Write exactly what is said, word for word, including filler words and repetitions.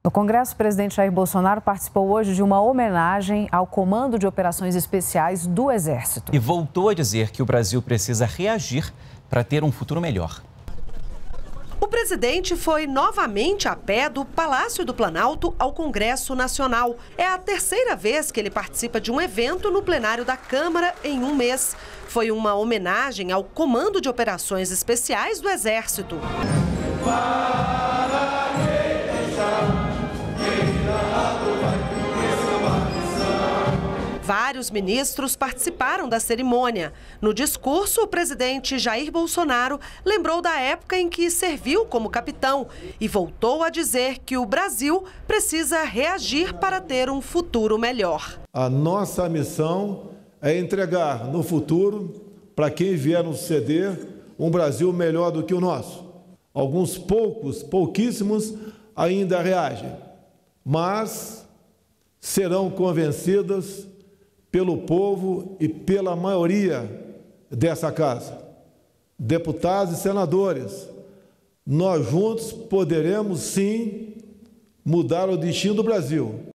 No Congresso, o presidente Jair Bolsonaro participou hoje de uma homenagem ao Comando de Operações Especiais do Exército. E voltou a dizer que o Brasil precisa reagir para ter um futuro melhor. O presidente foi novamente a pé do Palácio do Planalto ao Congresso Nacional. É a terceira vez que ele participa de um evento no plenário da Câmara em um mês. Foi uma homenagem ao Comando de Operações Especiais do Exército. Vários ministros participaram da cerimônia. No discurso, o presidente Jair Bolsonaro lembrou da época em que serviu como capitão e voltou a dizer que o Brasil precisa reagir para ter um futuro melhor. A nossa missão é entregar no futuro, para quem vier nos suceder, um Brasil melhor do que o nosso. Alguns poucos, pouquíssimos, ainda reagem, mas serão convencidas pelo povo e pela maioria dessa casa. Deputados e senadores, nós juntos poderemos sim mudar o destino do Brasil.